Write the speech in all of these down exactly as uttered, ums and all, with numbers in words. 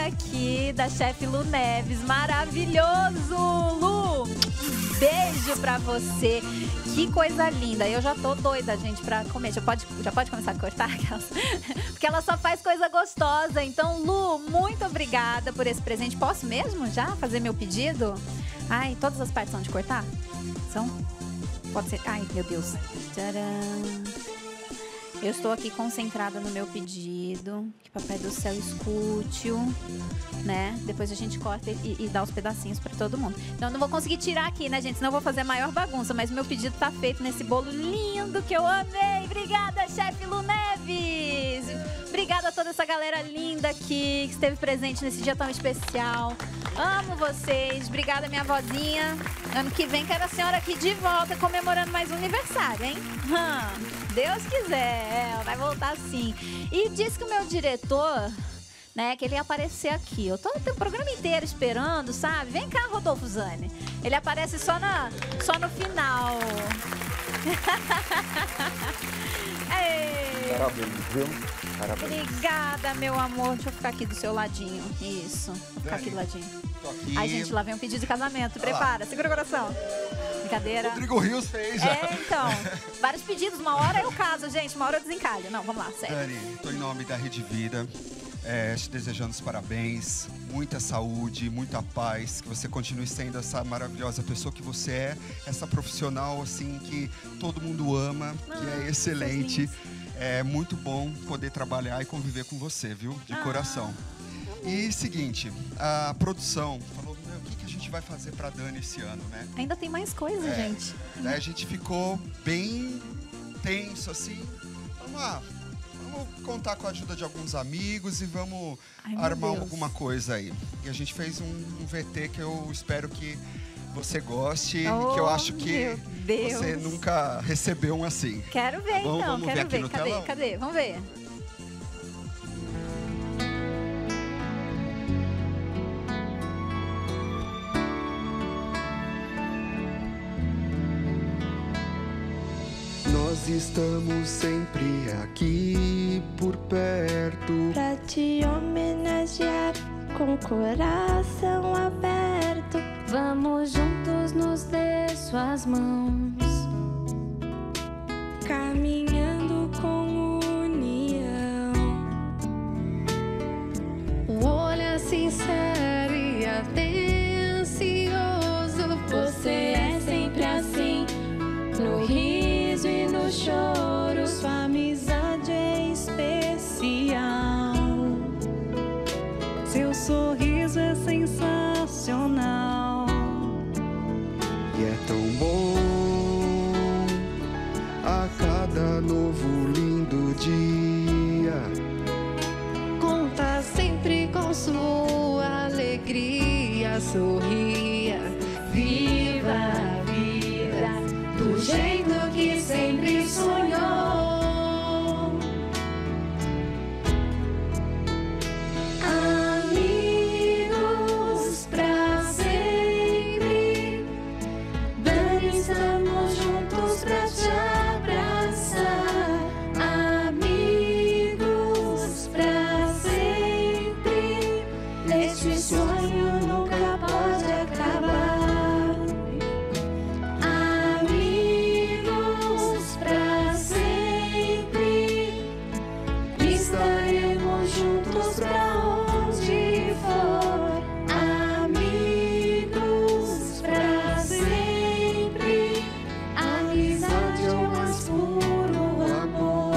aqui da chefe Lu Neves. Maravilhoso, Lu! Beijo pra você. Que coisa linda. Eu já tô doida, gente, pra comer. Já pode, já pode começar a cortar? Porque ela só faz coisa gostosa. Então, Lu, muito obrigada por esse presente. Posso mesmo já fazer meu pedido? Ai, todas as partes são de cortar? São? Pode ser. Ai, meu Deus. Tcharam. Eu estou aqui concentrada no meu pedido. Que Papai do Céu escute-o, né? Depois a gente corta e, e dá os pedacinhos para todo mundo. Então eu não vou conseguir tirar aqui, né, gente? Senão eu vou fazer a maior bagunça. Mas meu pedido tá feito nesse bolo lindo que eu amei. Obrigada, chefe Lu Neves! Obrigada a toda essa galera linda aqui que esteve presente nesse dia tão especial. Amo vocês. Obrigada, minha vozinha. Ano que vem quero a senhora aqui de volta comemorando mais um aniversário, hein? Hum. Deus quiser, vai voltar sim. E disse que o meu diretor, né, que ele ia aparecer aqui. Eu tô o programa inteiro esperando, sabe? Vem cá, Rodolfo Zani. Ele aparece só, na, só no final. Ei. Parabéns, viu? Parabéns. Obrigada, meu amor. Deixa eu ficar aqui do seu ladinho. Isso. Vou ficar aqui do ladinho. Tô aqui. Ai, gente, lá vem um pedido de casamento. Prepara, segura o coração. Brincadeira. Rodrigo Rios fez. É, então. Vários pedidos. Uma hora eu caso, gente. Uma hora eu desencalho. Não, vamos lá, sério. Dani, tô em nome da Rede Vida. É, te desejando os parabéns, muita saúde, muita paz, que você continue sendo essa maravilhosa pessoa que você é, essa profissional assim que todo mundo ama, ah, que é excelente. É muito bom poder trabalhar e conviver com você, viu? De ah, coração. E seguinte, a produção falou, meu, o que, que a gente vai fazer pra Dani esse ano, né? Ainda tem mais coisa, é, gente. Daí a gente ficou bem tenso, assim, vamos lá. Vamos contar com a ajuda de alguns amigos e vamos Ai, armar alguma coisa aí. E a gente fez um, um V T que eu espero que você goste, oh, que eu acho que Deus. Você nunca recebeu um assim. Quero ver, tá bom? então. Vamos Quero ver aqui ver. no Cadê? telão? Cadê? Vamos ver. Nós estamos sempre aqui por perto pra te homenagear com coração aberto. Vamos juntos nos dê suas mãos, caminhando com união. o olho é sincero e atencioso. Você é sempre assim, no riso e no choro. Sua amizade é especial, seu sorriso é sensacional. E é tão bom a cada novo lindo dia Conta sempre com sua alegria. Sorria, viva a vida do jeito que sempre sonhou. Amigos pra sempre, Dani, estamos juntos pra te abraçar. Amigos pra sempre, este sonho nunca pode acabar. Amigos pra sempre, estaremos juntos pra onde for. Amigos pra sempre, amizade é o mais puro amor.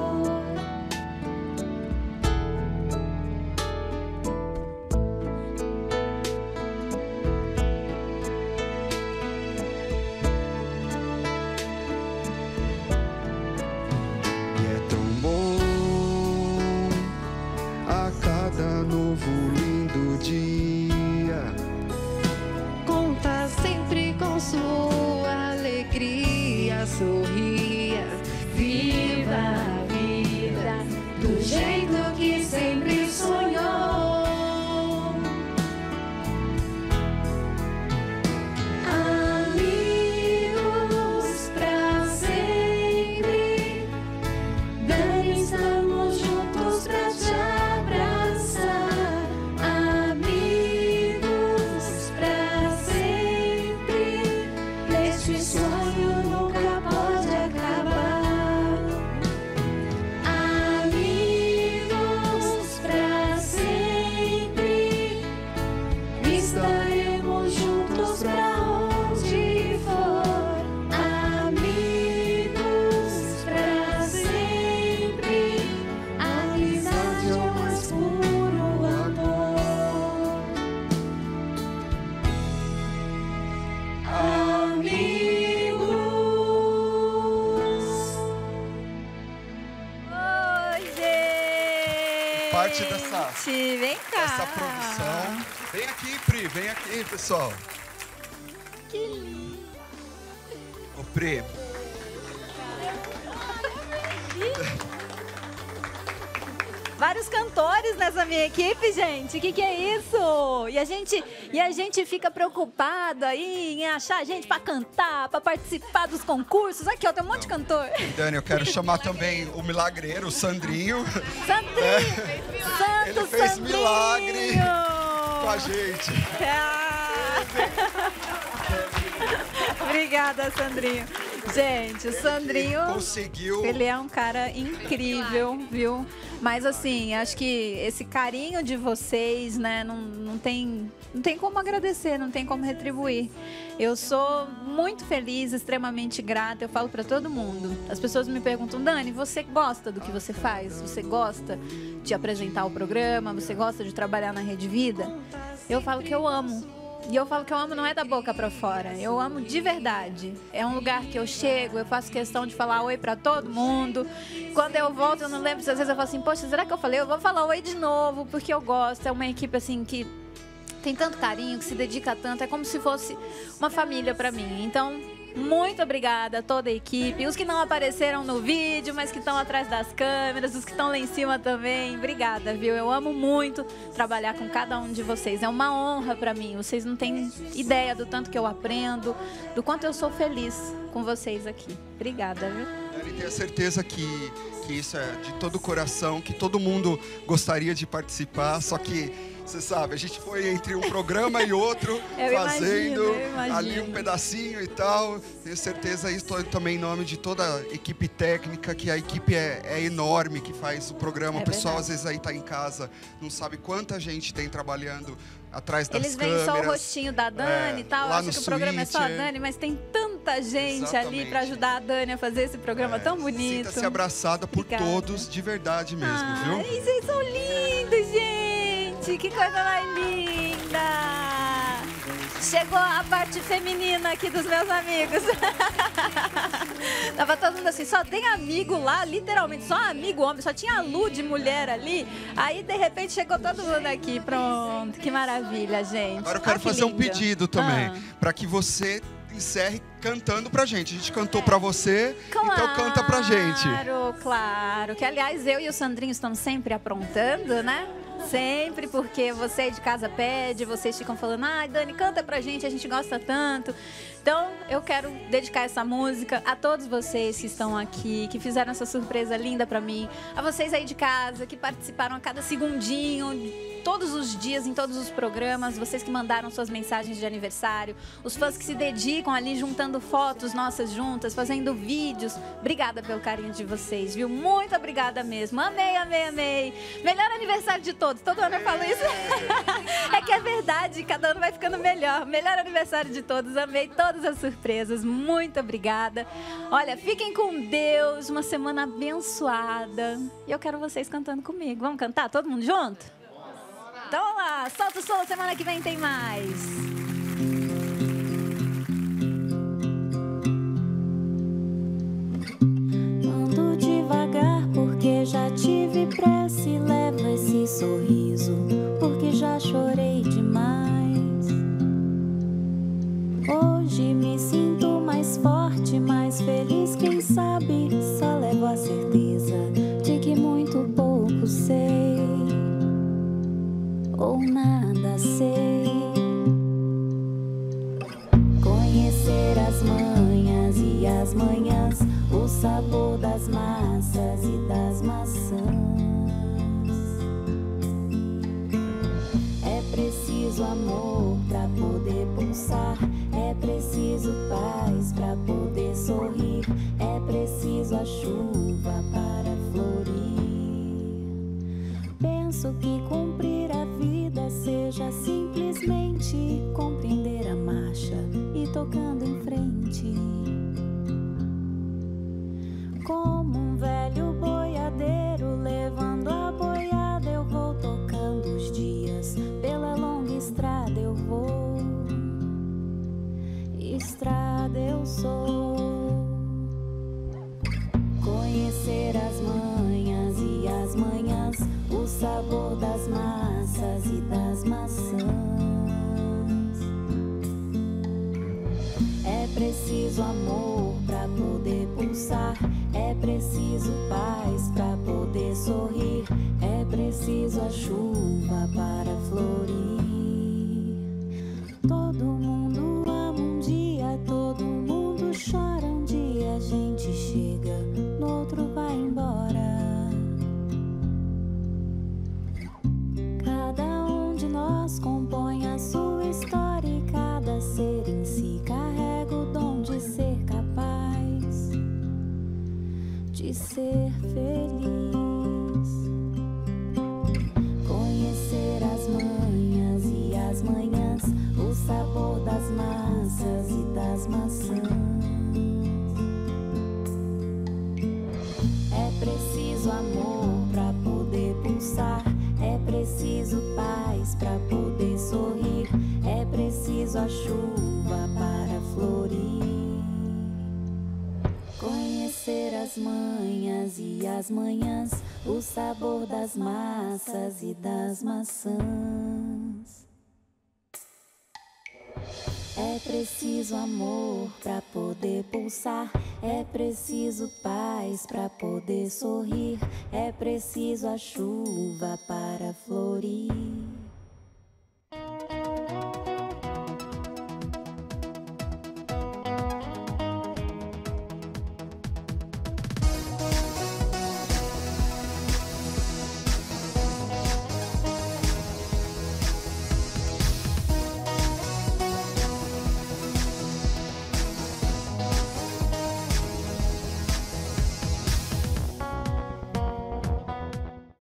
e é tão bom a cada novo lindo dia Conta sempre com sua alegria. Sorria, viva a vida do jeito que sempre sonhou. Amigos pra sempre, Dani, estamos juntos pra te abraçar. parte dessa, Vem cá. dessa produção. Vem aqui, Pri, vem aqui, pessoal. Que lindo. Ô, Pri. Vários cantores nessa minha equipe, gente. O que, que é isso? E a gente, e a gente fica preocupado aí em achar gente pra cantar, pra participar dos concursos. Aqui, ó, tem um monte de cantor. Dani, eu quero chamar também o milagreiro, o Sandrinho. Sandrinho! É. Santo Ele fez Sandrinho! milagre com a gente. Ah. Obrigada, Sandrinho. Gente, o Sandrinho, ele conseguiu. Ele é um cara incrível, viu? Mas assim, acho que esse carinho de vocês, né, não, não, tem, não tem como agradecer, não tem como retribuir. Eu sou muito feliz, extremamente grata, eu falo pra todo mundo. As pessoas me perguntam, Dani, você gosta do que você faz? Você gosta de apresentar o programa? Você gosta de trabalhar na Rede Vida? Eu falo que eu amo. E eu falo que eu amo não é da boca pra fora, eu amo de verdade. É um lugar que eu chego, eu faço questão de falar oi pra todo mundo. Quando eu volto, eu não lembro, às vezes eu falo assim, poxa, será que eu falei? Eu vou falar oi de novo, porque eu gosto. É uma equipe assim que tem tanto carinho, que se dedica tanto, é como se fosse uma família pra mim. Então, muito obrigada a toda a equipe, os que não apareceram no vídeo, mas que estão atrás das câmeras, os que estão lá em cima também. Obrigada, viu? Eu amo muito trabalhar com cada um de vocês. É uma honra pra mim. Vocês não têm ideia do tanto que eu aprendo, do quanto eu sou feliz com vocês aqui. Obrigada, viu? Dani, tenho certeza que, que isso é de todo o coração, que todo mundo gostaria de participar, só que você sabe, a gente foi entre um programa e outro, eu fazendo imagino, eu imagino. ali um pedacinho e tal. Tenho certeza, isso também em nome de toda a equipe técnica, que a equipe é, é enorme, que faz o programa. É o pessoal verdade. às vezes aí tá em casa, não sabe quanta gente tem trabalhando atrás das Eles câmeras. veem só o rostinho da Dani É, e tal, lá acham no que o programa é só a switch, Dani, mas tem tanta gente ali Exatamente. pra ajudar a Dani a fazer esse programa É, tão bonito. Sinta-se abraçada por Obrigada. todos, de verdade mesmo, viu? Ai, vocês são lindos, gente! Que coisa mais linda! Chegou a parte feminina aqui dos meus amigos. Tava todo mundo assim, só tem amigo lá, literalmente, só amigo homem, só tinha a Lu de mulher ali. Aí, de repente, chegou todo mundo aqui. Pronto, que maravilha, gente. Agora eu quero Olha que fazer um lindo. pedido também, Ah. para que você encerre cantando pra gente. A gente cantou pra você, Claro, então canta pra gente. Claro, claro. Que, aliás, eu e o Sandrinho estamos sempre aprontando, né? Sempre, porque você de casa pede, vocês ficam falando, ai, Dani, canta pra gente, a gente gosta tanto. Então, eu quero dedicar essa música a todos vocês que estão aqui, que fizeram essa surpresa linda pra mim, a vocês aí de casa, que participaram a cada segundinho, todos os dias, em todos os programas, vocês que mandaram suas mensagens de aniversário, os fãs que se dedicam ali juntando fotos nossas juntas, fazendo vídeos. Obrigada pelo carinho de vocês, viu? Muito obrigada mesmo. Amei, amei, amei. Melhor aniversário de todos. Todo ano eu falo isso. É que é verdade, cada ano vai ficando melhor. Melhor aniversário de todos. Amei todas as surpresas. Muito obrigada. Olha, fiquem com Deus. Uma semana abençoada. E eu quero vocês cantando comigo. Vamos cantar todo mundo junto? Então vamos lá, solta o som, semana que vem tem mais. Ando devagar porque já tive pressa e levo esse sorriso porque já chorei demais. Hoje me sinto mais forte, mais feliz, quem sabe só levo a certeza de que muito pouco sei. Ou nada sei. Conhecer as manhas e as manhãs, o sabor das massas e das maçãs. É preciso amor pra poder pulsar, é preciso paz pra poder sorrir, é preciso a chuva para florir. Penso que cumprir a vida seja simplesmente compreender a marcha e tocando em frente. Como um velho boiadeiro levando a boiada, eu vou tocando os dias. Pela longa estrada eu vou, estrada eu sou. preciso amor pra poder pulsar, é preciso paz pra poder sorrir, é preciso a chuva para florir. Todo mundo ama um dia, todo mundo chora um dia, a gente chega, no outro vai embora. Cada um de nós compõe a sua história e cada ser em si carrega o dom de ser capaz de ser feliz. Conhecer as manhas e as manhãs, o sabor das massas e das maçãs. É preciso amor pra poder pulsar, é preciso paz pra poder sorrir, é preciso a chuva para florir. Conhecer as manhas e as manhãs, o sabor das massas e das maçãs. É preciso amor pra poder pulsar, é preciso paz pra poder sorrir, é preciso a chuva para florir.